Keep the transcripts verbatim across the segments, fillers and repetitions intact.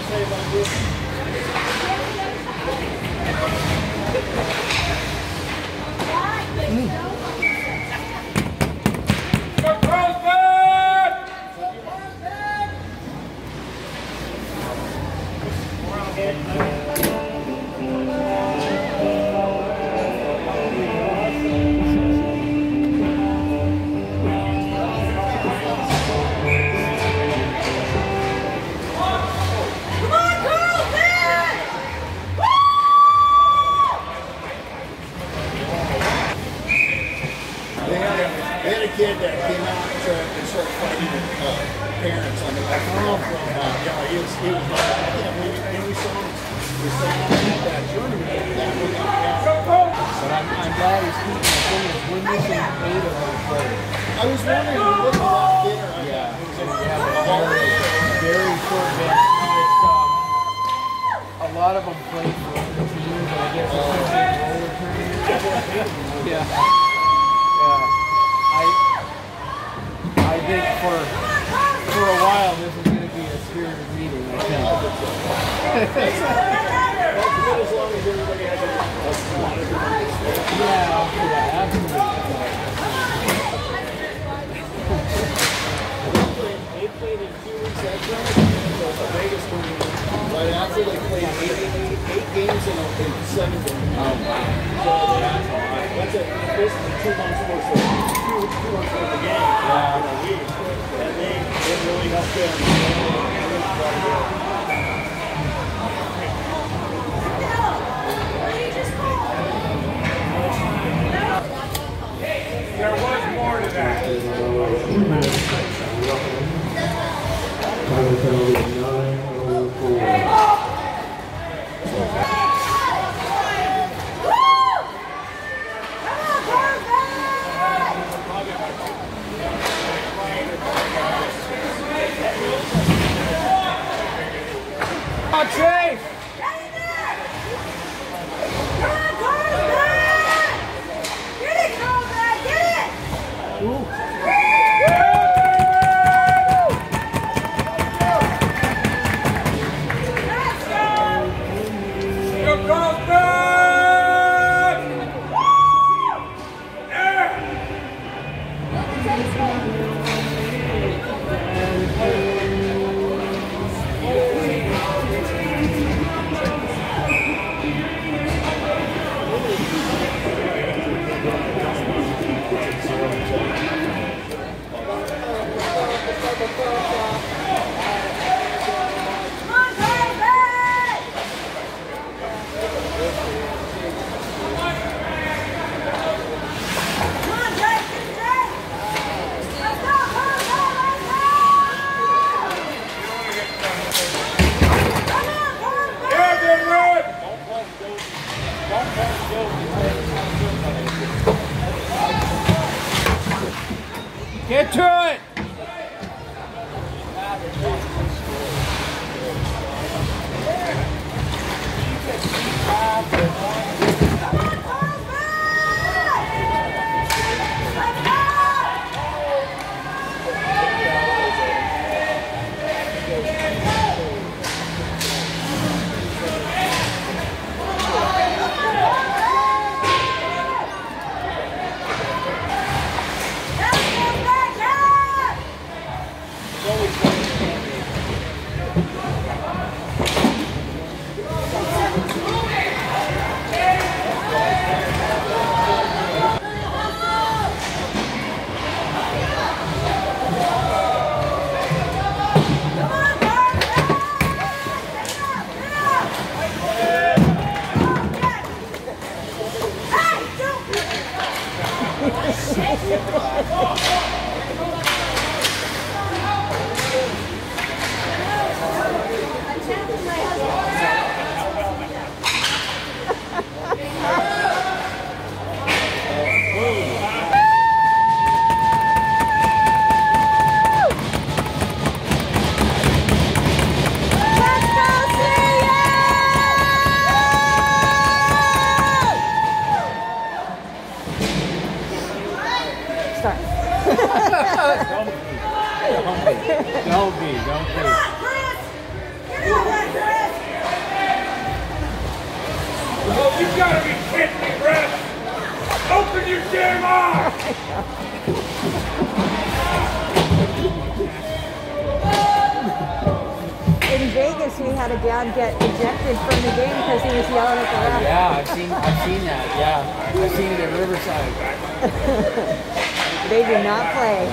say about this? Mm. They had a kid that came out to and started fighting with uh, parents on the back of the from, uh, yeah, he was, he was, uh, yeah, we, and we saw him, we saw him at that tournament, that was, yeah. But I'm, I'm glad he's keeping the thing is we're missing eight of those players. I was wondering, what was a lot bigger? Yeah, so we have a very, very short bench. It's, um, a lot of them play for the team, but I guess it's a big roller tournament. Yeah. I I think for for a while this is going to be a spirited meeting. I think. As long as everybody has a Yeah, yeah, absolutely. They played in two weeks after the Vegas tournament. Right after they played eight, eight, eight games in, in seven games. Oh wow! So that's a lot. That's a basically two months worth of two, two months worth of games. Yeah. In a week, and they it really helped them. There was more to that. Time penalty nine oh four. Chase! gotta be kidding me, ref! Open your damn eyes! In Vegas, we had a dad get ejected from the game because he was yelling at the ref. Yeah, I've seen, I've seen that. Yeah, I've seen it at Riverside. They do not play.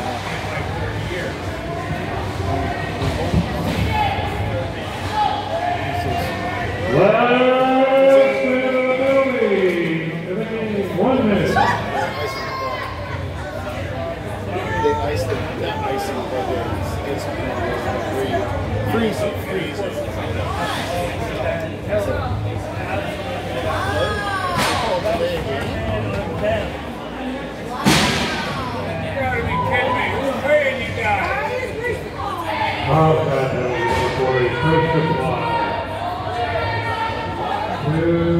Last man of the building. One minute. They iced it, that icing right there. It's, it's freezing, freezing. You gotta be kidding me. Who's paying you guys? Oh, that was recorded. First to fly. Two.